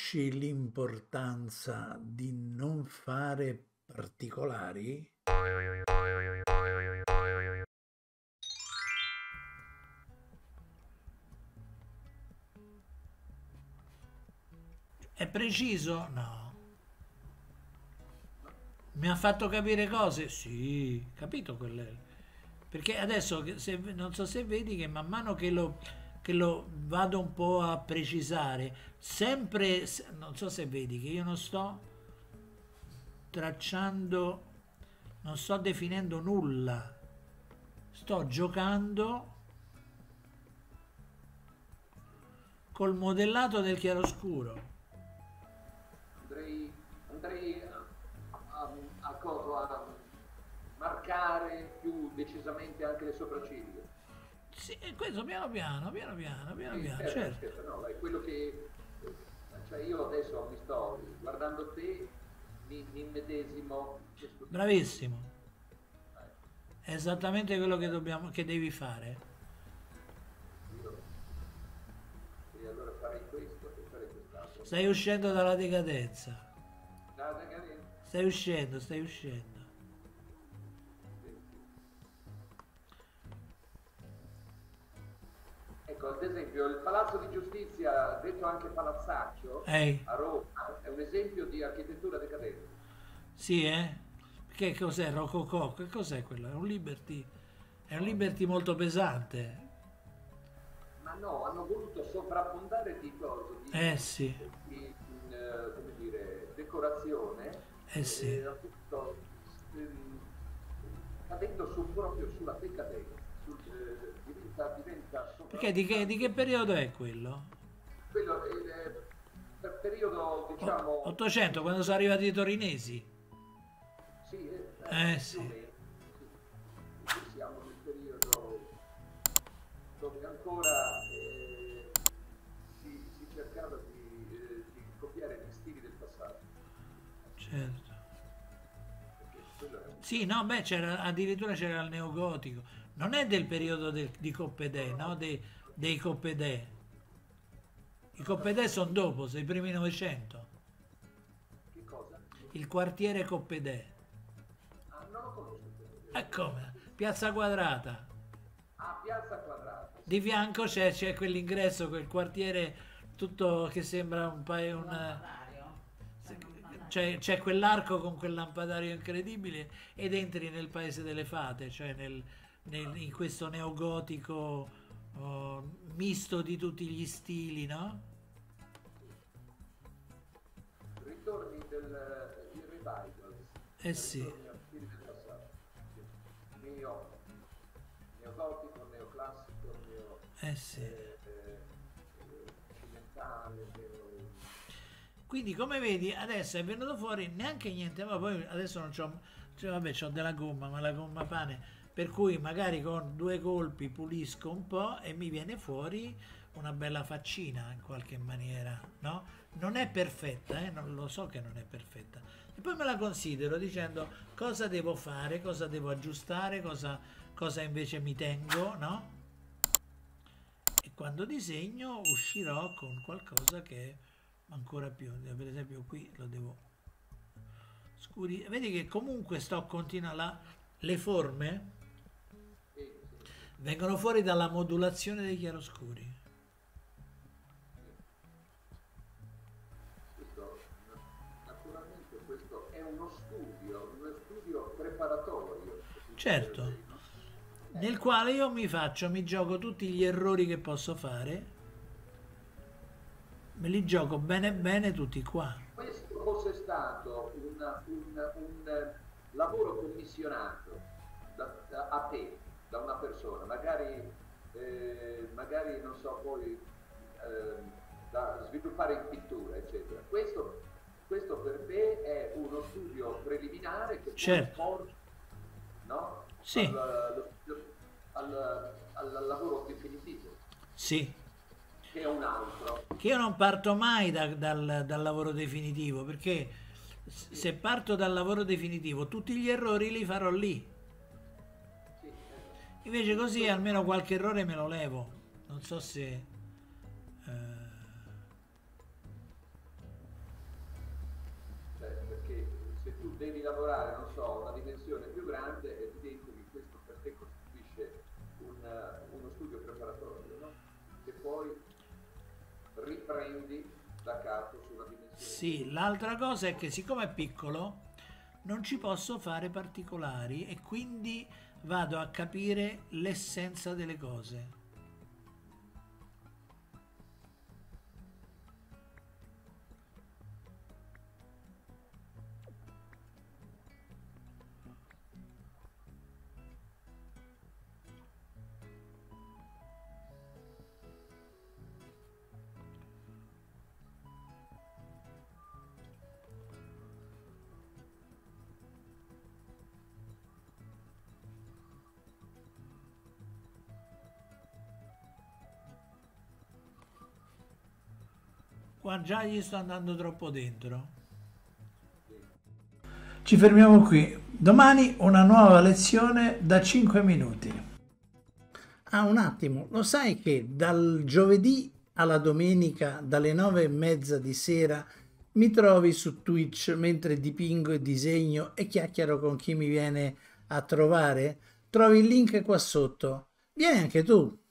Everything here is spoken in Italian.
Capisci l'importanza di non fare particolari? È preciso? No. Mi ha fatto capire cose? Sì, capito quelle. Perché adesso, non so se vedi che man mano che lo vado un po' a precisare, sempre, non so se vedi che io non sto tracciando, non sto definendo nulla, sto giocando col modellato del chiaroscuro. Andrei a marcare più decisamente anche le sopracciglia. Sì, e questo piano piano, piano piano, piano Sì, piano, certo, certo. certo, no, è quello che... Cioè io adesso mi sto, guardando te, mi immedesimo in questo tipo di... Bravissimo. ecco, È esattamente quello che dobbiamo, che devi fare. io, e allora farei questo e farei quest'altro. Stai uscendo dalla decadenza. Nada che... Stai uscendo, stai uscendo. Sì, sì. Ecco, ad esempio, il Palazzo di Giustizia, detto anche Palazzaccio, Ehi, a Roma, è un esempio di architettura decadente. sì, eh? Che cos'è? Rococò? Che cos'è quello? È un Liberty. È un No, Liberty molto pesante. ma no, hanno voluto sovrabbondare di cose, Sì, come dire, decorazione, eh sì. appunto, cadendo proprio sulla decadenza, diventa Perché di che sovrabbondante. periodo è quello? Quello è per periodo, diciamo, 800, quando sono arrivati i torinesi. sì, più o Sì. meno, sì. Quindi siamo nel periodo dove ancora si cercava di copiare gli stili del passato, Certo. perché quello è un... Sì, no, beh, c'era, addirittura c'era il neogotico. Non è del periodo di No, Coppedè, no, no? no, Dei Coppedè. I no, no, Coppedè sono dopo, sei i primi 900. che cosa? Il quartiere Coppedè. Ah, non lo conosco quello, E devo dire. come? Piazza Quadrata. Ah, Piazza Quadrata, Di sì, sì, fianco c'è quell'ingresso, quel quartiere tutto che sembra un paio, c'è quell'arco con quel lampadario incredibile ed entri nel paese delle fate, cioè in questo neogotico oh, misto di tutti gli stili, no? sì. Ritorni il revival, Eh sì, ritorni a stili del passato, sì. Neo, neogotico, neoclassico, eh sì. occidentale, Quindi come vedi adesso è venuto fuori neanche niente, ma poi adesso non c'ho, cioè, vabbè c'ho della gomma, ma la gomma pane, per cui magari con due colpi pulisco un po' e mi viene fuori una bella faccina in qualche maniera, no? Non è perfetta, non lo so che non è perfetta. E poi me la considero dicendo cosa devo fare, cosa devo aggiustare, cosa invece mi tengo, no? E quando disegno uscirò con qualcosa che è ancora più, per esempio qui lo devo scuri, vedi che comunque sto continuando, le forme sì, sì, vengono fuori dalla modulazione dei chiaroscuri. sì. Questo, naturalmente questo è uno studio preparatorio, così per dire Certo, così, no? nel Ecco, quale io mi gioco tutti gli errori che posso fare, me li gioco bene bene tutti qua. questo fosse stato lavoro commissionato a te, da una persona, magari non so, poi da sviluppare in pittura, eccetera. Questo per te è uno studio preliminare che poi Certo, porta, no? sì, Al lavoro definitivo, sì. che è un altro. Che io non parto mai dal lavoro definitivo, perché Sì, se parto dal lavoro definitivo tutti gli errori li farò lì. sì, esatto. Invece Sì, così almeno qualche errore me lo levo. Non so se... eh, che se tu devi lavorare, non so, a una dimensione più grande, è evidente che questo per te costituisce uno studio preparatorio, no? Che poi riprendi da capo su una dimensione. Sì, l'altra cosa è che siccome è piccolo non ci posso fare particolari e quindi vado a capire l'essenza delle cose. Qua già gli sto andando troppo dentro. Ci fermiamo qui. Domani una nuova lezione da 5 minuti. Ah, un attimo, lo sai che dal giovedì alla domenica, dalle 9:30 di sera, mi trovi su Twitch mentre dipingo e disegno e chiacchiero con chi mi viene a trovare? Trovi il link qua sotto. Vieni anche tu.